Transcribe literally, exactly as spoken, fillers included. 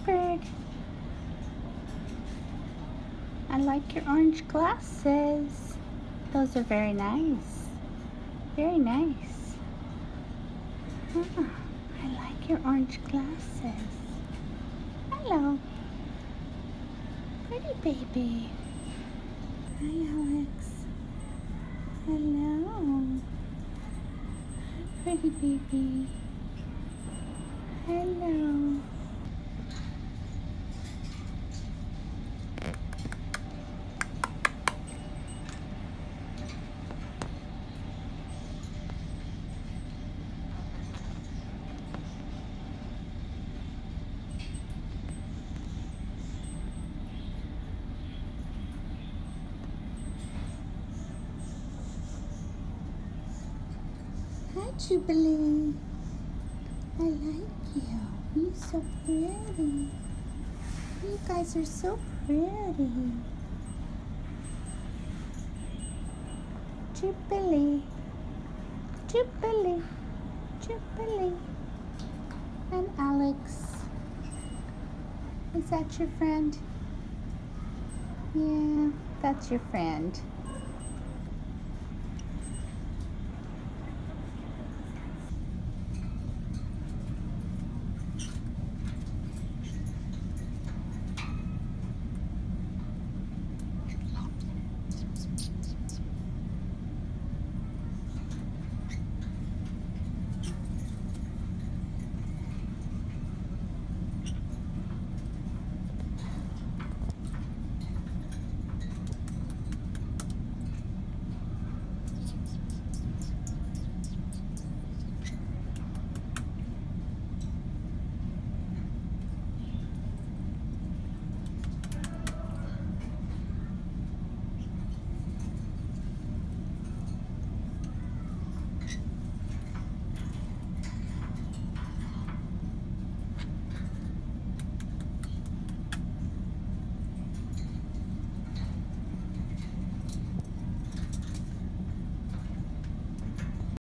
Blackbird. I like your orange glasses. Those are very nice. Very nice. Ah, I like your orange glasses. Hello. Pretty baby. Hi, Alex. Hello. Pretty baby. Hello. Hi, Jubilee. I like you. You're so pretty. You guys are so pretty. Jubilee. Jubilee. Jubilee. And Alex. Is that your friend? Yeah, that's your friend.